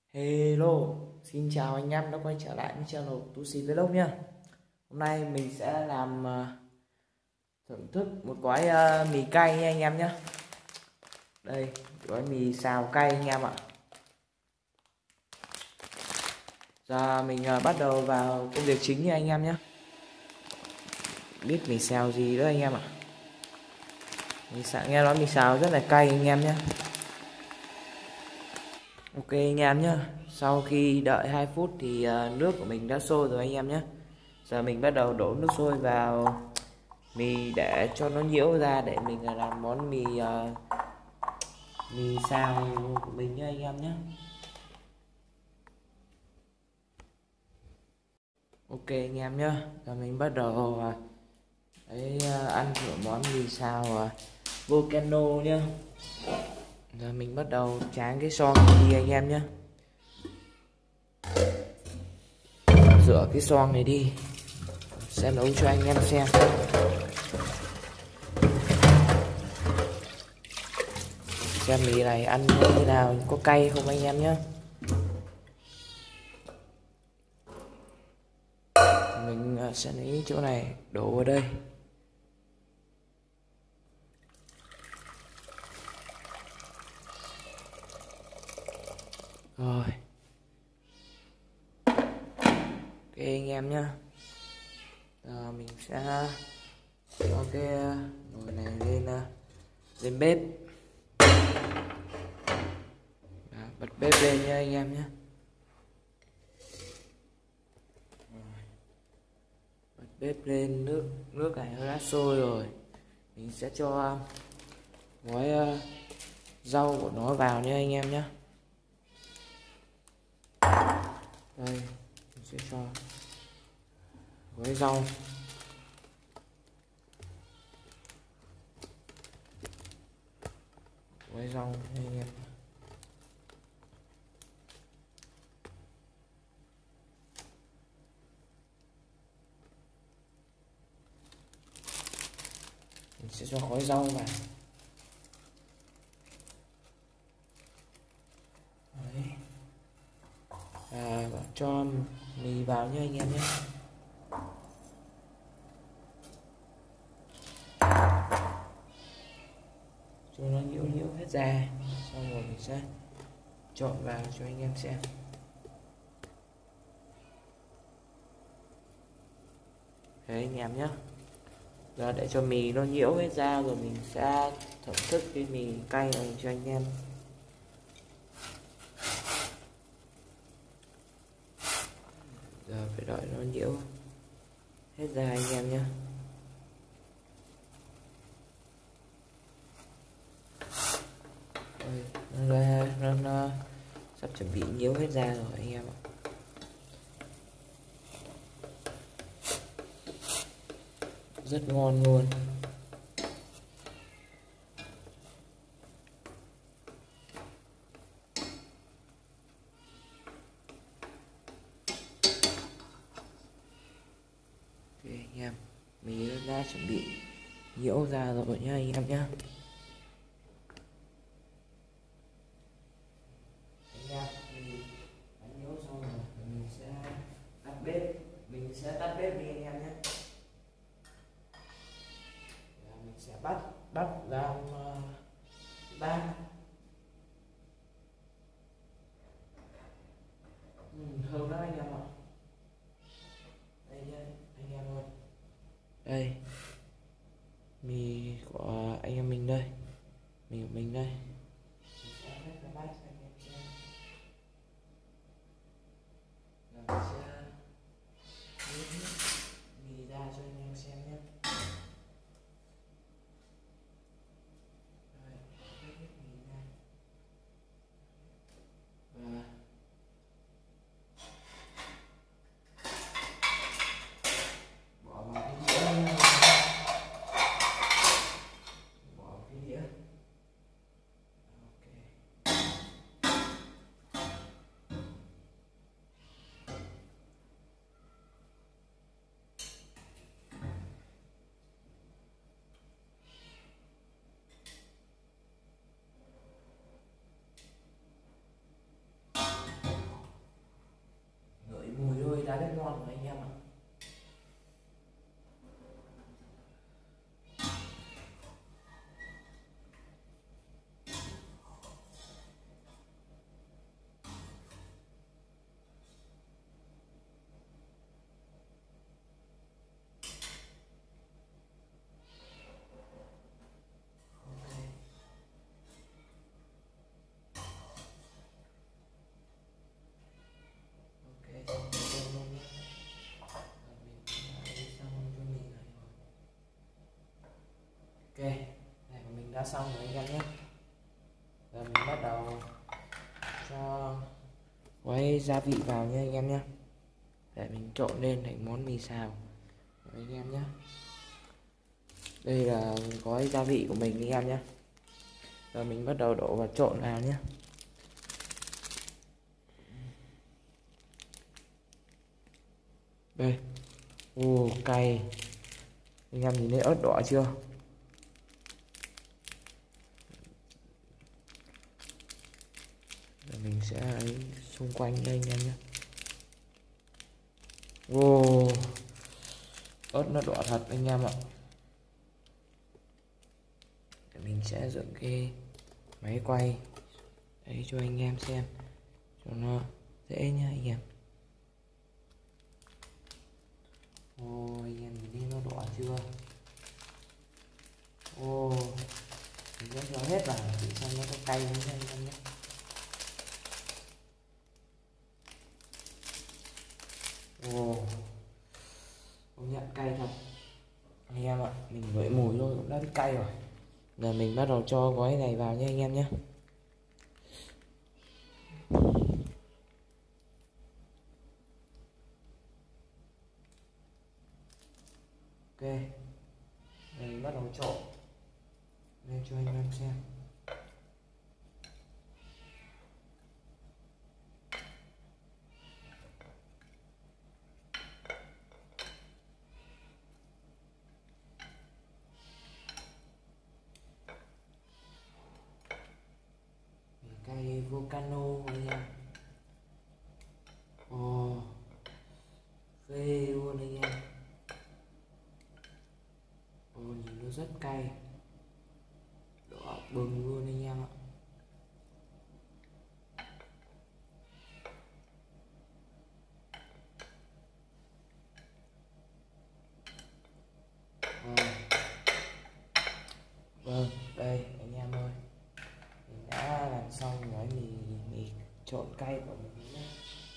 Hello, xin chào anh em đã quay trở lại với channel Tuxi Vlog nhá. Hôm nay mình sẽ làm thưởng thức một gói mì cay nha anh em nhé. Đây, gói mì xào cay anh em ạ. Giờ mình bắt đầu vào công việc chính nha anh em nhé. Biết mì xào gì nữa anh em ạ. Nghe nói mì xào rất là cay anh em nhé. Ok anh em nhé. Sau khi đợi 2 phút thì nước của mình đã sôi rồi anh em nhé. Giờ mình bắt đầu đổ nước sôi vào mì để cho nó nhiễu ra để mình làm món mì xào của mình nha anh em nhé. Ok anh em nhé. Giờ mình bắt đầu ăn thử món mì xào volcano nhá. Giờ mình bắt đầu tráng cái xoong đi anh em nhé. Rửa cái xoong này đi, sẽ nấu cho anh em xem. Xem mì này ăn như nào, có cay không anh em nhé. Mình sẽ lấy chỗ này đổ vào đây. Rồi. Ok anh em nhé. Giờ mình sẽ cho cái nồi này lên bếp. Bật bếp lên nha anh em nhé. Bật bếp lên, nước này nó đã sôi rồi. Mình sẽ cho gói rau của nó vào nha anh em nhé. Đây, mình sẽ cho gói rau. Gói rau nha anh em. Mình sẽ cho gói rau vào. Đấy. Và cho mì vào nha anh em nhé. Cho nó nhiễu hết ra, xong rồi mình sẽ trộn vào cho anh em xem. Đấy anh em nhé. Giờ để cho mì nó nhiễu hết ra rồi mình sẽ thưởng thức cái mì cay này cho anh em. Giờ phải đợi nó nhiễu hết ra anh em nhé. Nó sắp chuẩn bị nhiễu hết ra rồi anh em ạ. Rất ngon luôn. Ok anh em, mì đã chuẩn bị nhiễu ra rồi nha anh em nhé. Mình sẽ tắt bếp đi anh em nhé. Mình sẽ bắt ra bát. Thơm lắm anh em ạ. Đây nhé anh em ơi. Đây mì của anh em mình đây. xong rồi anh em nhé. Giờ mình bắt đầu cho gói gia vị vào nha anh em nhé, để mình trộn lên thành món mì xào rồi anh em nhé. Đây là gói gia vị của mình anh em nhé. Giờ mình bắt đầu đổ và trộn vào nhé. Đây, cay. Anh em nhìn thấy ớt đỏ chưa? Giờ mình sẽ ấy xung quanh đây anh em nhé. Ớt nó đỏ thật anh em ạ. Để mình sẽ dựng cái máy quay đấy cho anh em xem cho nó dễ nhá anh em. Anh em nhìn thấy nó đỏ chưa? Mình sẽ cho hết vào để xem nó có cay không nha anh em nhé. Công nhận cay thật anh em ạ. Mình ngửi mùi thôi cũng đã biết cay rồi. Giờ mình bắt đầu cho gói này vào nha anh em nhé. Ok, mình bắt đầu trộn lên cho anh em xem. Cây volcano anh em. Phê luôn anh em. Nhìn nó rất cay, đỏ bừng luôn anh em ạ. Vâng, đây anh em ơi, mình đã làm xong gói mì trộn cay của mình nhé.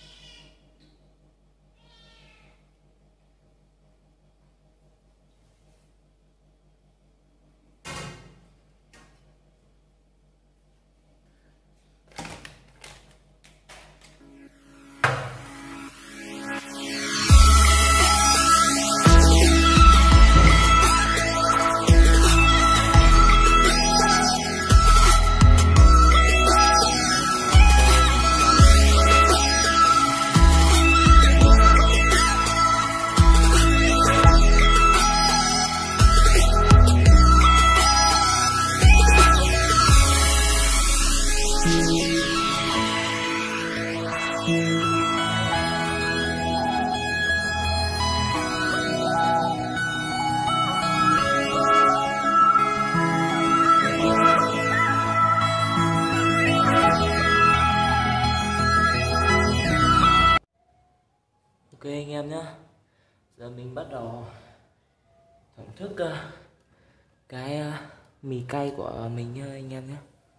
Ok anh em nhé, giờ mình bắt đầu thưởng thức cái mì cay của mình nha anh em nhé.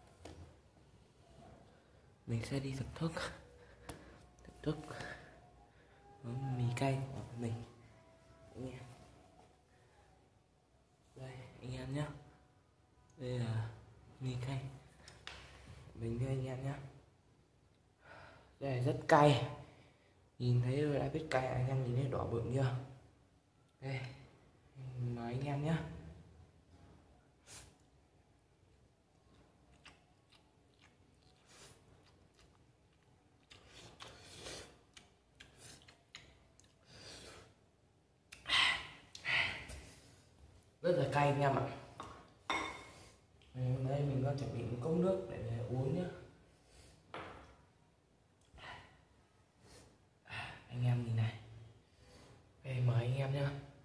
Mình sẽ đi thưởng thức mì cay của mình anh em. Đây anh em nhé, đây là mì cay mình đây anh em nhé. Đây là rất cay, nhìn thấy rồi đã biết cay, anh em nhìn thấy đỏ bừng chưa? Đây, mời anh em nhé. Rất là cay anh em ạ. Đây mình có chuẩn bị một cốc nước để uống nhé. Anh em nhìn này. Đây mời anh em nhé.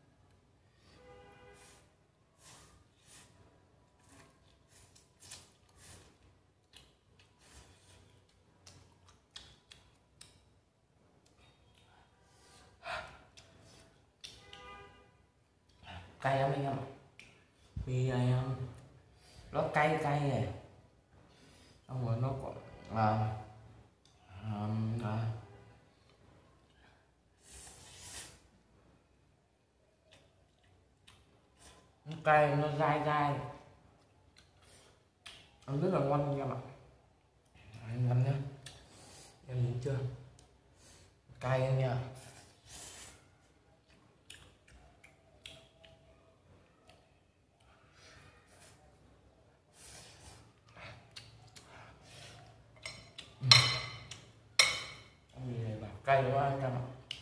Cay lắm anh em ạ. Vì nó cay này, xong rồi nó còn nó cay, nó dai, ăn rất là ngon anh em ạ. Anh em nhé, em nhìn chưa, cay anh nha. Mì này bảo cay quá anh em ạ.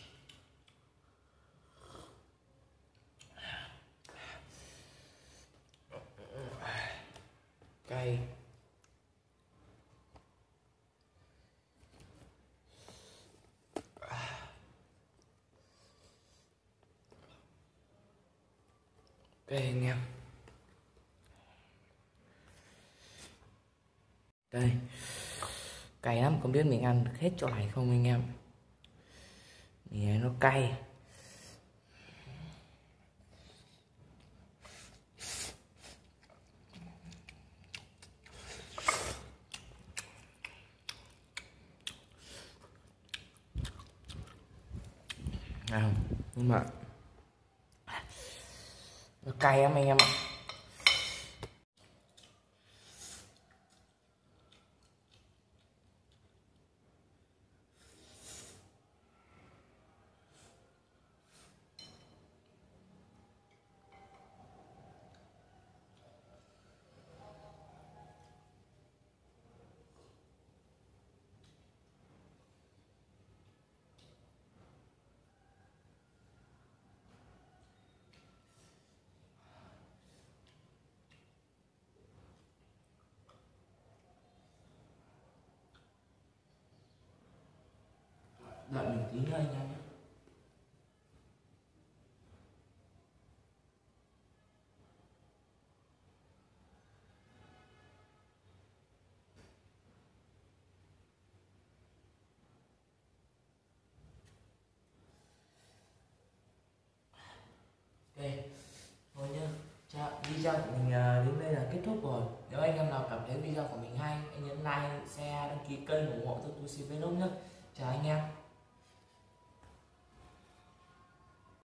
Cay. Cay anh em. Đây, cay lắm, không biết mình ăn được hết chỗ này không anh em. Mì này nó cay. Nhưng mà nó cay lắm anh em ạ. Đợi mình tí nữa anh em nhé. Ok, thôi nhá. Video của mình đến đây là kết thúc rồi. Nếu anh em nào cảm thấy video của mình hay, hãy nhấn like, share, đăng ký kênh ủng hộ cho Tuxi Vlog nhé. Chào anh em.